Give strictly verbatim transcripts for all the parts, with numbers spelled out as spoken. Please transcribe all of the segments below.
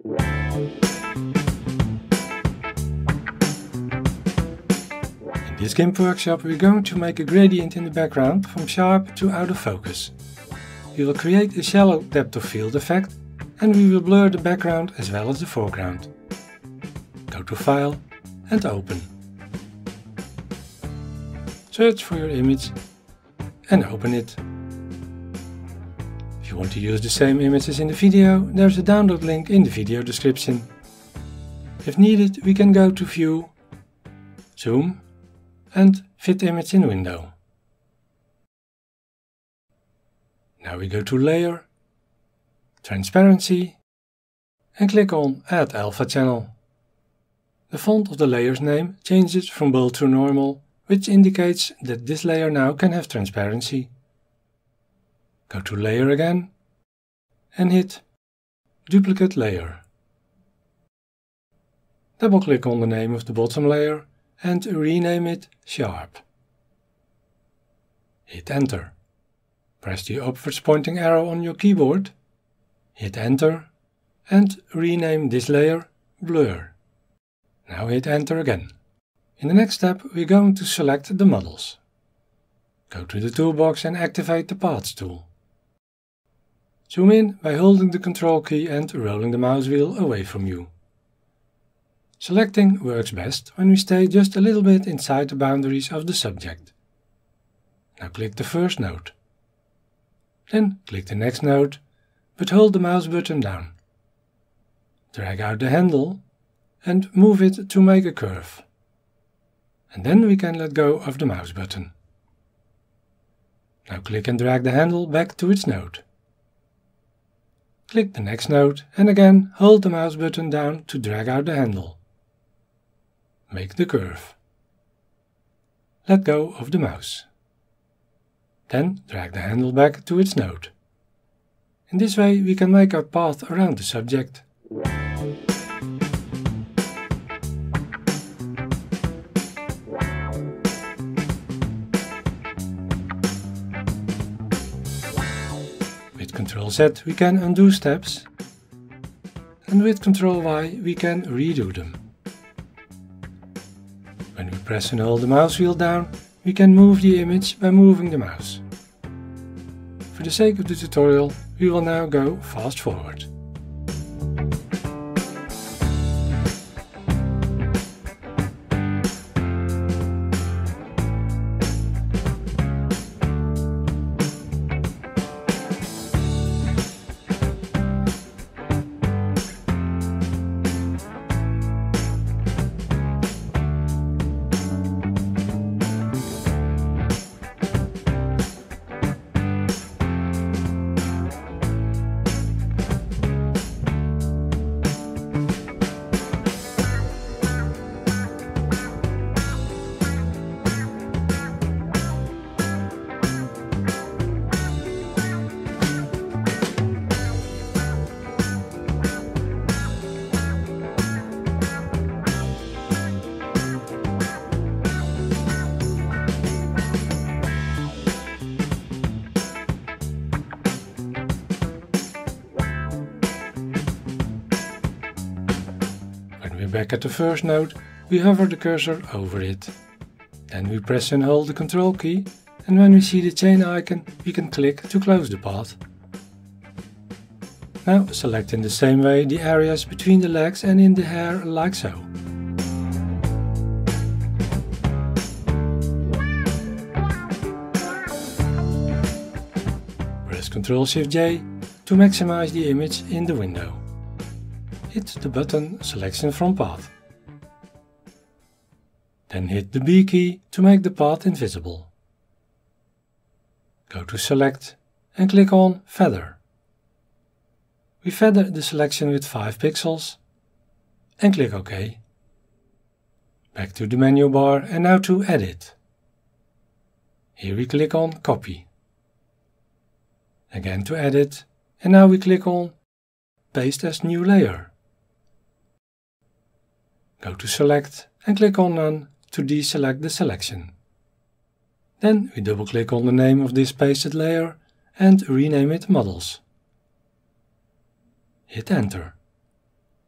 In this Gimp workshop we're going to make a gradient in the background from sharp to out of focus. We will create a shallow depth of field effect and we will blur the background as well as the foreground. Go to File and Open. Search for your image and open it. If you want to use the same image as in the video, there's a download link in the video description. If needed, we can go to View, Zoom and Fit Image in Window. Now we go to Layer, Transparency and click on Add Alpha Channel. The font of the layer's name changes from bold to normal, which indicates that this layer now can have transparency. Go to Layer again and hit Duplicate Layer. Double click on the name of the bottom layer and rename it Sharp. Hit Enter. Press the upwards pointing arrow on your keyboard, hit Enter and rename this layer Blur. Now hit Enter again. In the next step we're going to select the models. Go to the toolbox and activate the Paths tool. Zoom in by holding the Control key and rolling the mouse wheel away from you. Selecting works best when we stay just a little bit inside the boundaries of the subject. Now click the first node. Then click the next node, but hold the mouse button down. Drag out the handle and move it to make a curve. And then we can let go of the mouse button. Now click and drag the handle back to its node. Click the next node and again hold the mouse button down to drag out the handle. Make the curve. Let go of the mouse. Then drag the handle back to its node. In this way we can make our path around the subject. With Control Z we can undo steps, and with Control Y we can redo them. When we press and hold the mouse wheel down, we can move the image by moving the mouse. For the sake of the tutorial, we will now go fast forward. Back at the first node, we hover the cursor over it. Then we press and hold the Control key, and when we see the chain icon, we can click to close the path. Now select in the same way the areas between the legs and in the hair like so. Press Control Shift J to maximize the image in the window. Hit the button Selection from Path. Then hit the B key to make the path invisible. Go to Select and click on Feather. We feather the selection with five pixels and click OK. Back to the menu bar and now to Edit. Here we click on Copy. Again to Edit and now we click on Paste as New Layer. Go to Select and click on None to deselect the selection. Then we double click on the name of this pasted layer and rename it Models. Hit Enter.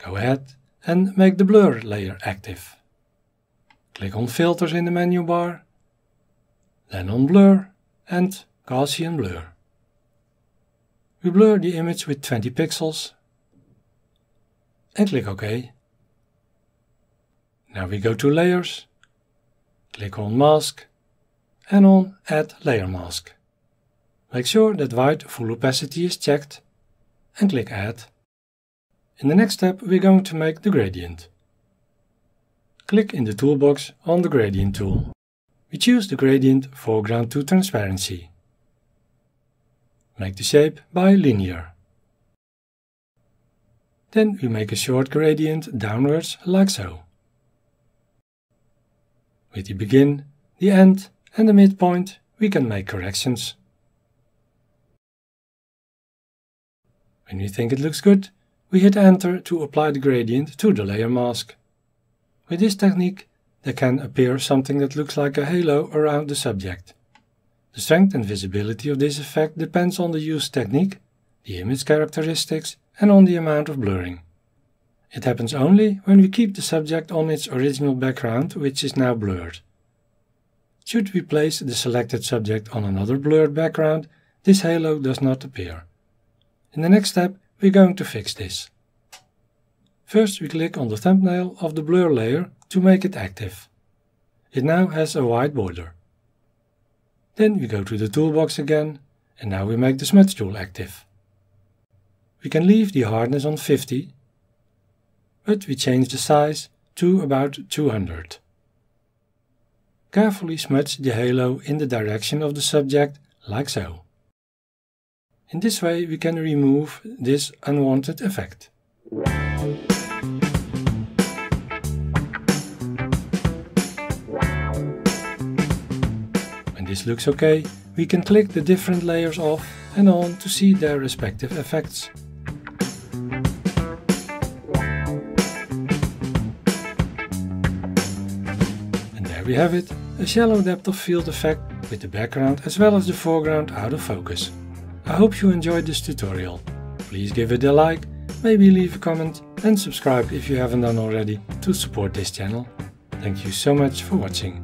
Go ahead and make the blur layer active. Click on Filters in the menu bar, then on Blur and Gaussian Blur. We blur the image with twenty pixels and click OK. Now we go to Layers, click on Mask and on Add Layer Mask. Make sure that White Full Opacity is checked and click Add. In the next step we're going to make the gradient. Click in the toolbox on the Gradient tool. We choose the gradient Foreground to Transparency. Make the shape by Linear. Then we make a short gradient downwards like so. With the begin, the end and the midpoint we can make corrections. When we think it looks good, we hit Enter to apply the gradient to the layer mask. With this technique, there can appear something that looks like a halo around the subject. The strength and visibility of this effect depends on the used technique, the image characteristics and on the amount of blurring. It happens only when we keep the subject on its original background, which is now blurred. Should we place the selected subject on another blurred background, this halo does not appear. In the next step, we're going to fix this. First we click on the thumbnail of the blur layer to make it active. It now has a white border. Then we go to the toolbox again and now we make the smudge tool active. We can leave the hardness on fifty, but we change the size to about two hundred. Carefully smudge the halo in the direction of the subject like so. In this way we can remove this unwanted effect. When this looks okay, we can click the different layers off and on to see their respective effects. And there we have it, a shallow depth of field effect with the background as well as the foreground out of focus. I hope you enjoyed this tutorial. Please give it a like, maybe leave a comment and subscribe if you haven't done already to support this channel. Thank you so much for watching.